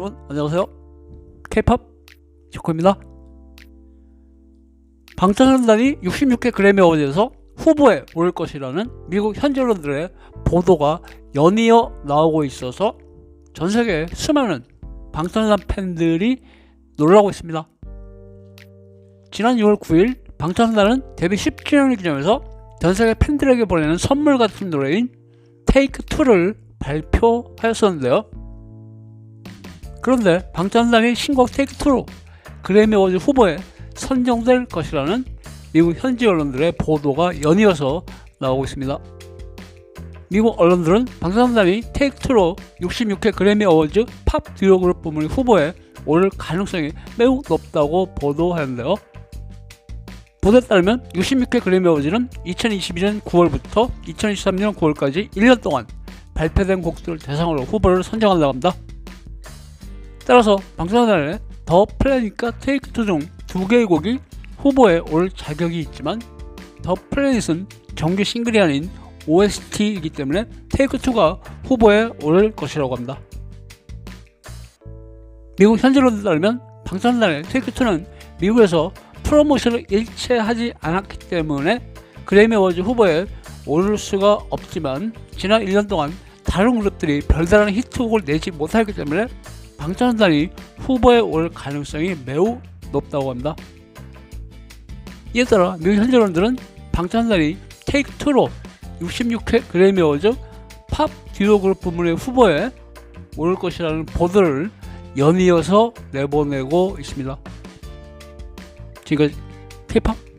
여러분 안녕하세요. K-POP 쇼코입니다. 방탄소년단이 66회 그래미 어워즈에서 후보에 오를 것이라는 미국 현지 언론들의 보도가 연이어 나오고 있어서 전세계 수많은 방탄소년단 팬들이 놀라고 있습니다. 지난 6월 9일 방탄소년단은 데뷔 10주년을 기념해서 전세계 팬들에게 보내는 선물 같은 노래인 Take Two를 발표하였었는데요. 그런데 방탄소년단이 신곡 Take Two로 그래미 어워즈 후보에 선정될 것이라는 미국 현지 언론들의 보도가 연이어서 나오고 있습니다. 미국 언론들은 방탄소년단이 Take Two로 66회 그래미 어워즈 팝 듀오 그룹 부문 후보에 오를 가능성이 매우 높다고 보도하였는데요. 보도에 따르면 66회 그래미 어워즈는 2022년 9월부터 2023년 9월까지 1년 동안 발표된 곡들을 대상으로 후보를 선정한다고 합니다. 따라서 방탄소년단의 더 플래닛과 테이크 투 중 두 개의 곡이 후보에 올 자격이 있지만 더 플래닛은 정규 싱글이 아닌 OST이기 때문에 테이크 투가 후보에 오를 것이라고 합니다. 미국 현지 언론에 따르면 방탄소년단의 테이크 투는 미국에서 프로모션을 일체 하지 않았기 때문에 그래미 어워즈 후보에 오를 수가 없지만 지난 1년 동안 다른 그룹들이 별다른 히트곡을 내지 못하기 때문에 방탄소년단이 후보에 올 가능성이 매우 높다고 합니다. 이에 따라 미국 현지 언론들은 방탄소년단이 Take Two로 66회 그래미 어워즈 팝 듀오 그룹 부문의 후보에 오를 것이라는 보도를 연이어서 내보내고 있습니다. 지금까지 K-POP